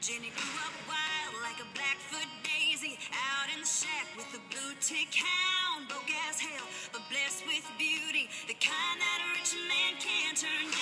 Jenny grew up wild like a Blackfoot daisy, out in the shack with a blue tick hound, broke as hell, but blessed with beauty, the kind that a rich man can't turn